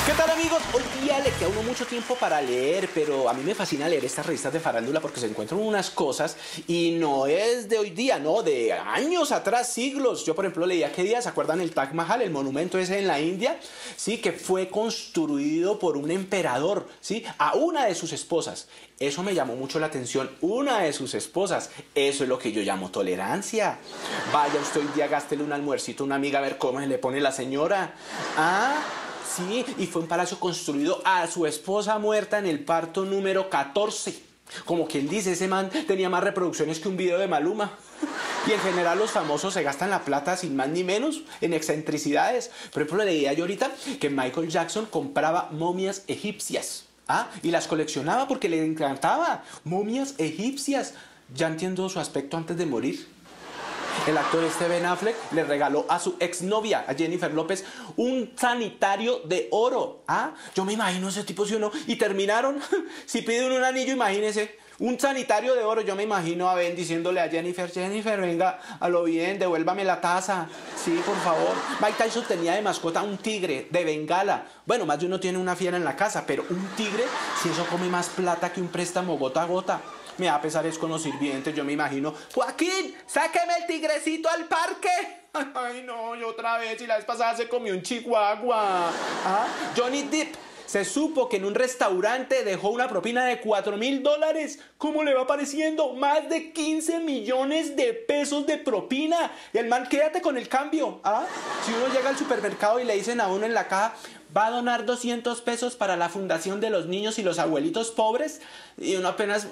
¿Qué tal, amigos? Hoy día le queda a uno mucho tiempo para leer, pero a mí me fascina leer estas revistas de farándula porque se encuentran unas cosas y no es de hoy día, no, de años atrás, siglos. Yo, por ejemplo, leía qué día, ¿se acuerdan el Taj Mahal, el monumento ese en la India? Sí, que fue construido por un emperador, ¿sí? A una de sus esposas. Eso me llamó mucho la atención, una de sus esposas. Eso es lo que yo llamo tolerancia. Vaya usted hoy día, gástele un almuercito a una amiga a ver cómo se le pone la señora. Ah... Sí, y fue un palacio construido a su esposa muerta en el parto número 14. Como quien dice, ese man tenía más reproducciones que un video de Maluma. Y en general los famosos se gastan la plata sin más ni menos en excentricidades. Por ejemplo, leía yo ahorita que Michael Jackson compraba momias egipcias. Y las coleccionaba porque le encantaba. Momias egipcias. Ya entiendo su aspecto antes de morir. El actor Ben Affleck le regaló a su exnovia, a Jennifer López, un sanitario de oro. Yo me imagino ese tipo, ¿sí o no? Y terminaron. Si piden un anillo, imagínese. Un sanitario de oro. Yo me imagino a Ben diciéndole a Jennifer, Jennifer, venga, a lo bien, devuélvame la taza. Sí, por favor. Mike Tyson tenía de mascota un tigre de Bengala. Bueno, más de uno tiene una fiera en la casa, pero un tigre, si eso come más plata que un préstamo gota a gota. Me da pesar es con los sirvientes, yo me imagino. Joaquín, sáqueme el tigrecito al parque. Ay, no, yo otra vez. Y la vez pasada se comió un chihuahua. Johnny Depp. Se supo que en un restaurante dejó una propina de $4.000. ¿Cómo le va pareciendo? Más de 15 millones de pesos de propina. Y el man, quédate con el cambio. Si uno llega al supermercado y le dicen a uno en la caja, va a donar 200 pesos para la fundación de los niños y los abuelitos pobres. Y uno apenas,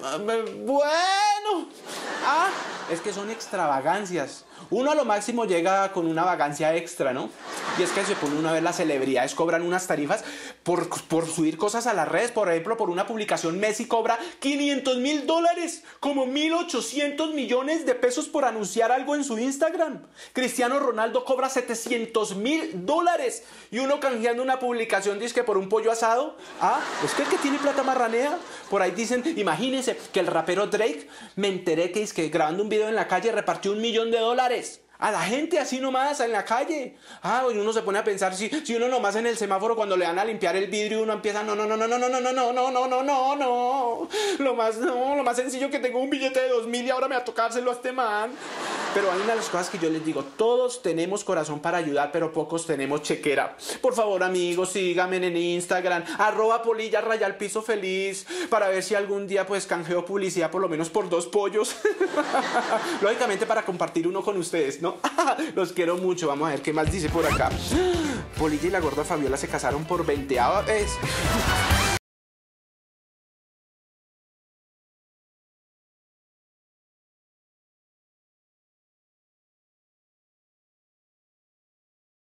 bueno. Es que son extravagancias. Uno a lo máximo llega con una vagancia extra, ¿no? Y es que se pone uno a ver, las celebridades cobran unas tarifas por subir cosas a las redes. Por ejemplo, por una publicación Messi cobra $500.000, como 1.800 millones de pesos por anunciar algo en su Instagram. Cristiano Ronaldo cobra $700.000 y uno canjeando una publicación dice que por un pollo asado. Es que el que tiene plata marranea. Por ahí dicen, imagínense que el rapero Drake, me enteré que es que grabando un video en la calle repartió $1 millón a la gente así nomás en la calle. Y uno se pone a pensar, si uno nomás en el semáforo cuando le dan a limpiar el vidrio uno empieza, no. Lo más sencillo que tengo un billete de 2.000 y ahora me va a tocárselo a este man. Pero hay una de las cosas que yo les digo, todos tenemos corazón para ayudar, pero pocos tenemos chequera. Por favor, amigos, síganme en Instagram, @polilla_feliz, para ver si algún día pues canjeo publicidad por lo menos por 2 pollos. Lógicamente para compartir uno con ustedes, ¿no? Los quiero mucho. Vamos a ver qué más dice por acá. Polilla y la gorda Fabiola se casaron por 20ª vez.